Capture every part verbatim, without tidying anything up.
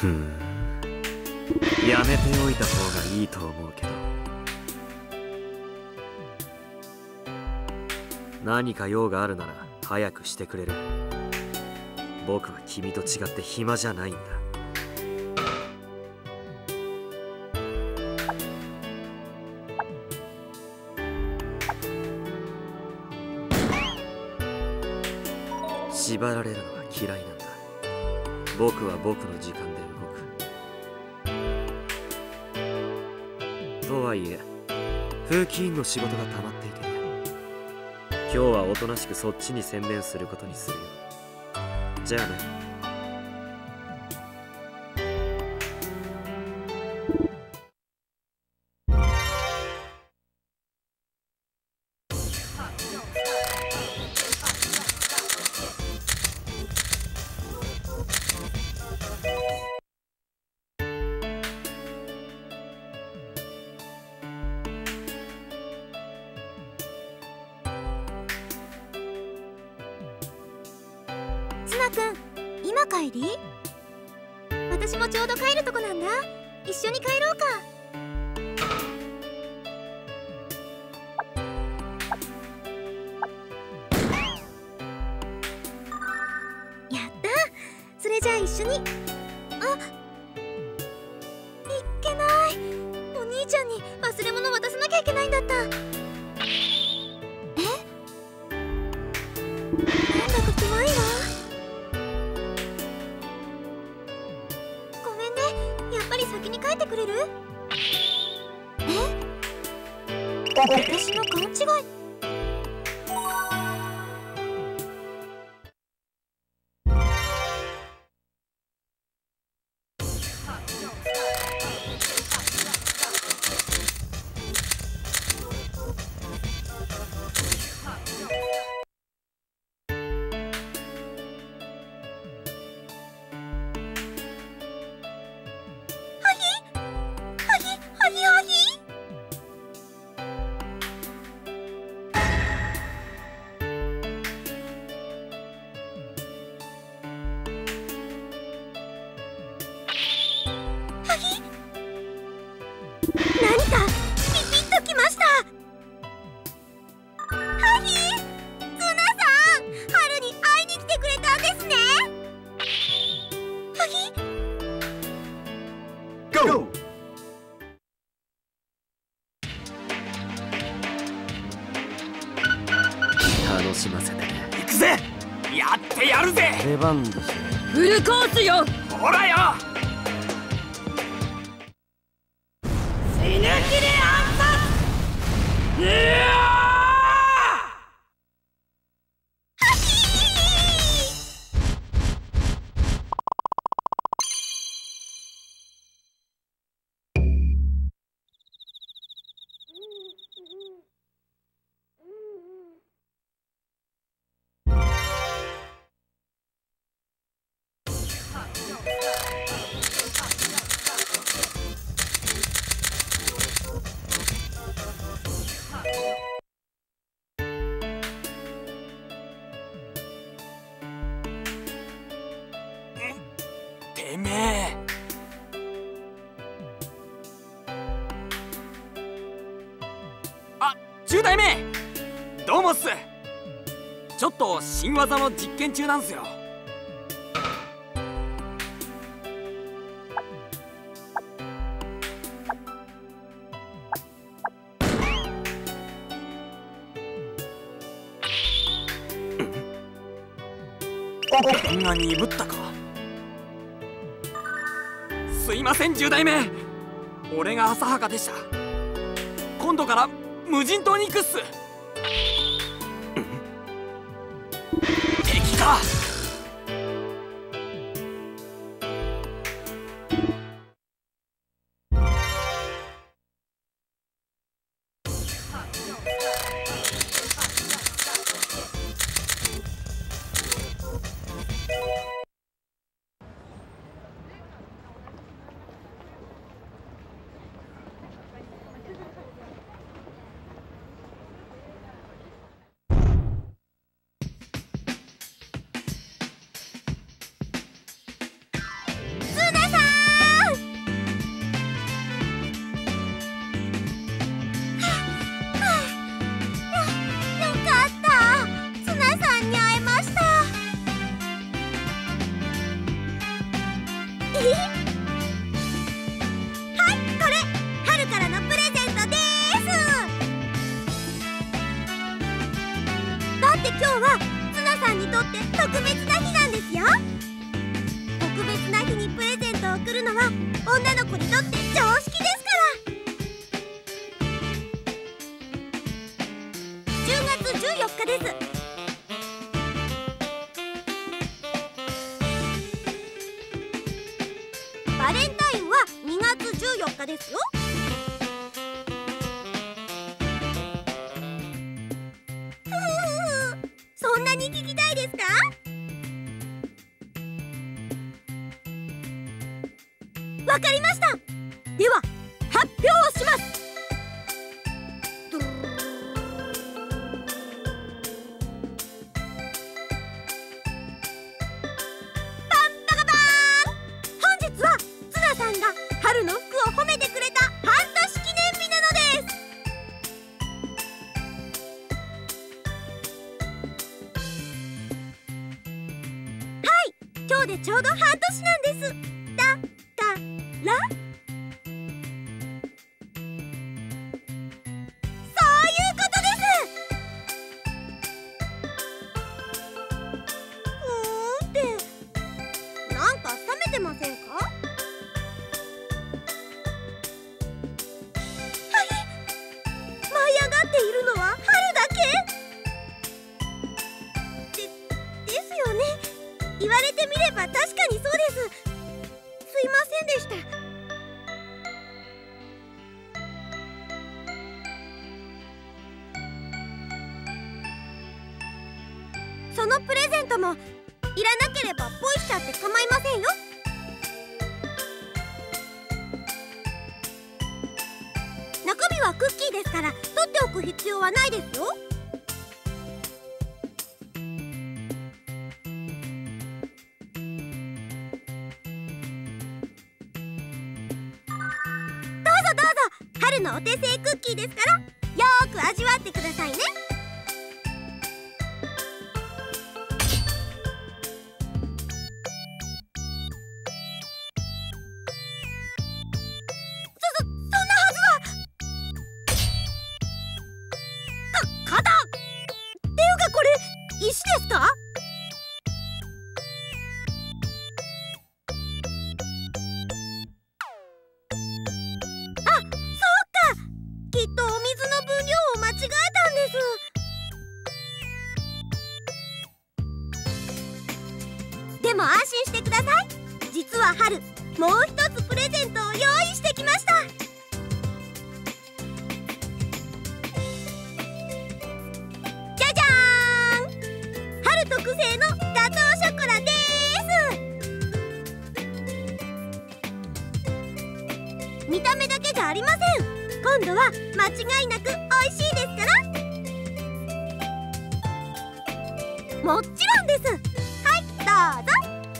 ふん、やめておいた方がいいと思うけど。何か用があるなら早くしてくれる。僕は君と違って暇じゃないんだ。縛られるのは嫌いなんだ。僕は僕の時間で動く。とはいえ風紀委員の仕事が溜まっていて、今日はおとなしくそっちに専念することにするよ。じゃあね。 ツナ君、今帰り？私もちょうど帰るとこなんだ。一緒に帰ろうか。やった。それじゃあ一緒に。あ、いっけない。お兄ちゃんに忘れ物渡さなきゃいけないんだった。え？なんだか怖いわ。先に帰ってくれる？え？私の勘違い。何かピピッときました。ハヒ、ツナさん、春に会いに来てくれたんですね。ハヒ、ゴー。 楽しませてね。 行くぜ。やってやるぜ。 出番でしょ。 フルコースよ。 ほらよ。 死ぬ気で暗殺。うわてめえ。あ、じゅう代目、どうもっす。ちょっと新技の実験中なんすよ。こんなに鈍ったか。すいません、じゅう代目。俺が浅はかでした。今度から無人島に行くっす。敵か。 今日はツナさんにとって特別な日なんですよ。特別な日にプレゼントを贈るのは女の子にとって常識ですから。じゅうがつじゅうよっかです。バレンタインはにがつじゅうよっかですよ。ふふふ、そんなに聞きたいですか？わかりました。では発表をします。パンパカパーン。本日はツナさんが春の服を褒めてくれた半年記念日なのです。はい、今日でちょうど半年なんです。だからそういうことです。ふーんってなんか冷めてませんか？はい、舞い上がっているのは春だけで、ですよね。言われてみれば確かにそうです。すいませんでした。そのプレゼントもいらなければポイしちゃって構いませんよ。中身はクッキーですから取っておく必要はないですよ。春のお手製クッキーですからよーく味わってくださいね。そ、そ、そんなはずはか、肩っていうかこれ石ですか？きっとお水の分量を間違えたんです。でも安心してください。実は春、もう一つプレゼントを用意してきました。じゃじゃーん！春特製のガトーショコラでーす。見た目だけじゃありません。今度は間違いなく美味しいですから。もちろんです。はい、どうぞ。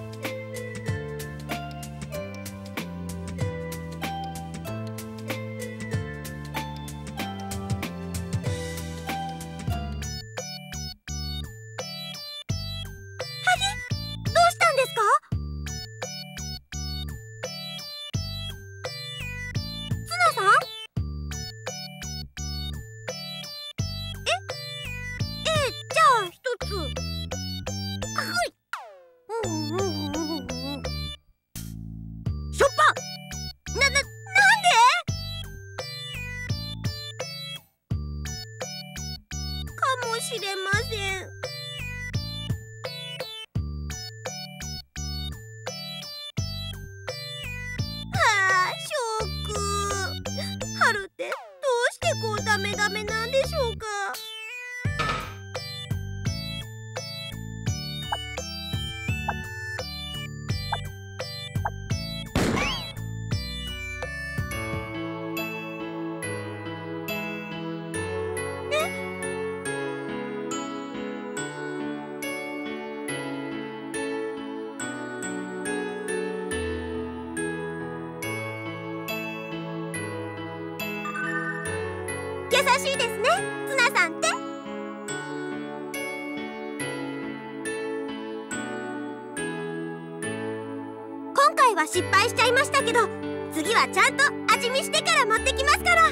はげ、どうしたんですか？ツナさん？しょっぱ！な、な、なんで？かもしれません。はあ、ショック。春ってどうしてこうダメダメなんでしょうか？優しいですね、ツナさんって。今回は失敗しちゃいましたけど、次はちゃんと味見してから持ってきますから。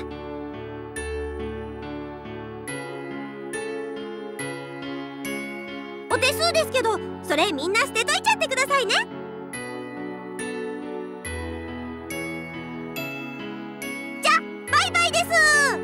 お手数ですけど、それみんな捨てといちゃってくださいね。じゃバイバイです。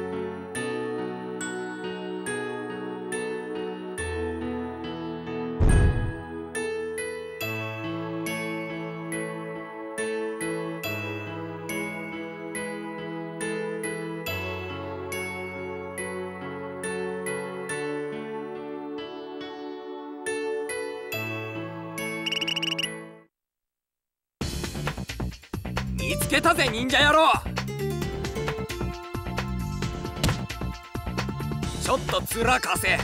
見つけたぜ忍者野郎。ちょっと面貸せ。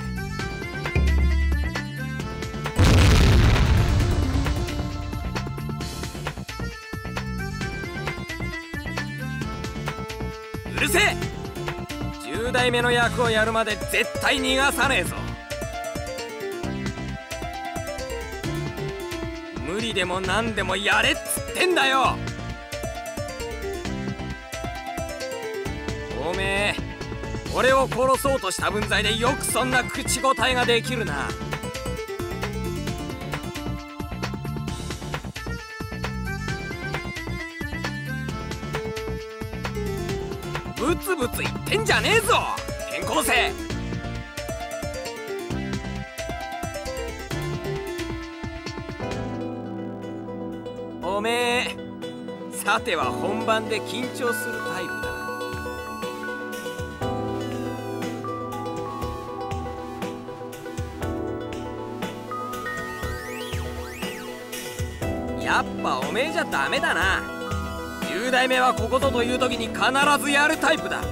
うるせえ。十代目の役をやるまで絶対逃がさねえぞ。無理でも何でもやれっつってんだよ。おめえ、俺を殺そうとした分際でよくそんな口答えができるな。ブツブツ言ってんじゃねえぞ転校生。おめえ、さては本番で緊張するタイプだな。やっぱおめえじゃダメだな。十代目はここぞという時に必ずやるタイプだ。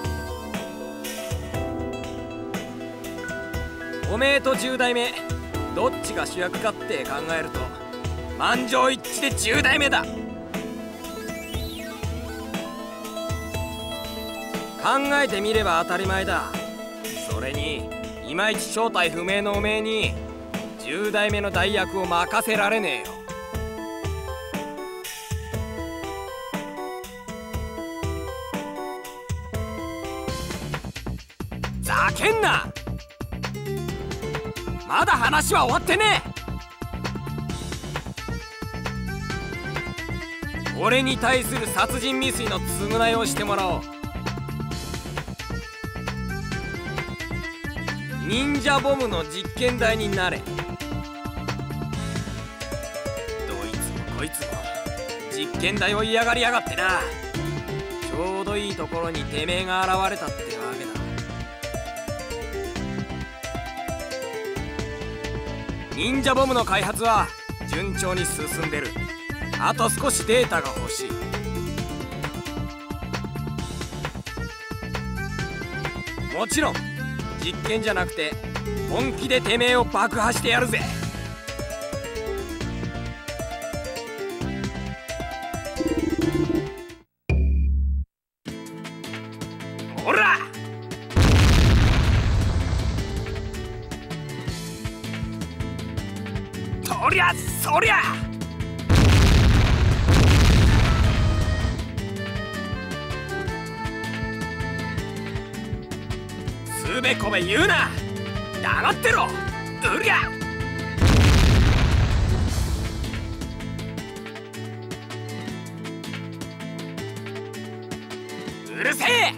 おめえと十代目どっちが主役かって考えると満場一致で十代目だ。考えてみれば当たり前だ。それにいまいち正体不明のおめえに十代目の代役を任せられねえよ。ざけんな。まだ話は終わってねえ。俺に対する殺人未遂の償いをしてもらおう。忍者ボムの実験台になれ。どいつもこいつも実験台を嫌がりやがってな。ちょうどいいところにてめえが現れたってわけだ。忍者ボムの開発は順調に進んでる。あと少しデータが欲しい。もちろん実験じゃなくて本気でてめえを爆破してやるぜ。ほらそりゃそりゃ。つべこべ言うな。黙ってろ。うりゃ。うるせえ。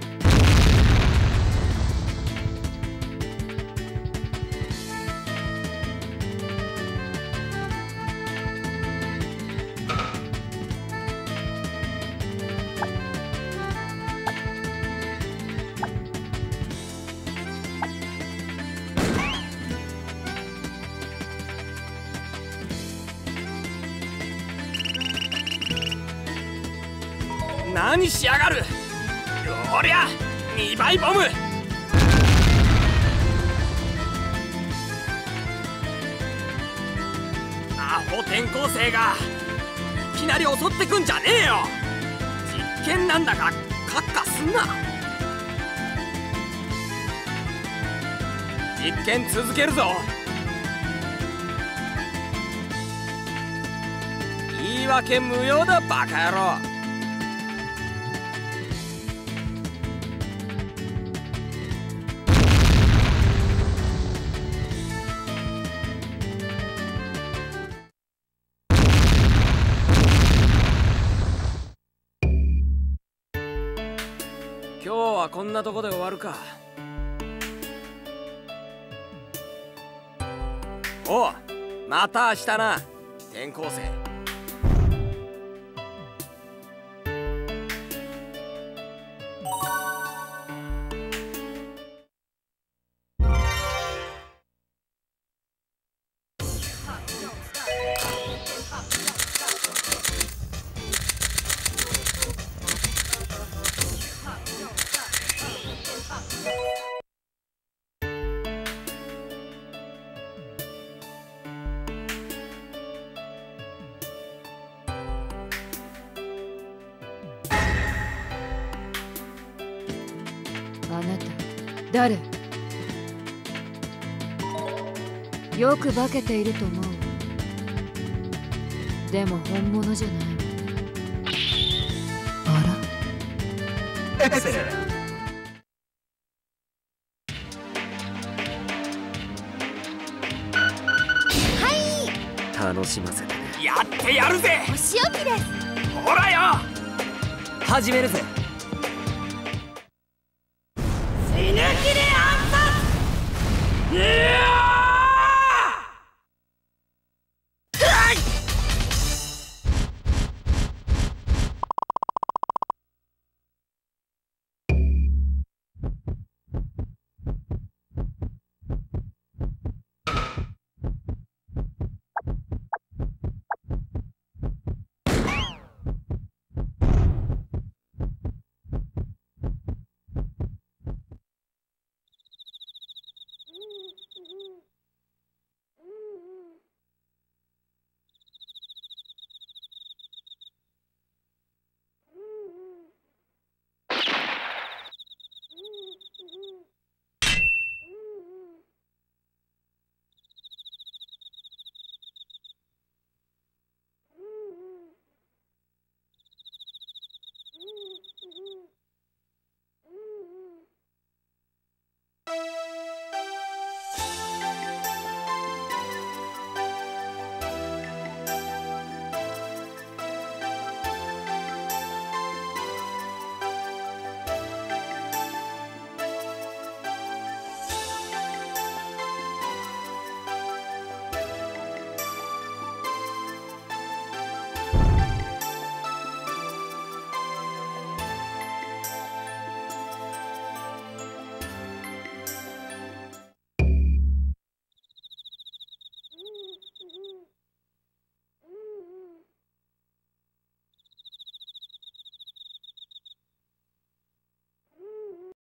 何しやがる。おりゃにばいボム。アホ転校生がいきなり襲ってくんじゃねえよ。実験なんだからカッカすんな。実験続けるぞ。言い訳無用だバカ野郎。 今日はこんなとこで終わるか。おう、また明日な、転校生。 あなた誰？よく化けていると思う。でも本物じゃない。あら？ 楽しませてね。 やってやるぜ。 お仕置きです。 ほらよ、 始めるぜ。 死ぬ気で暗殺！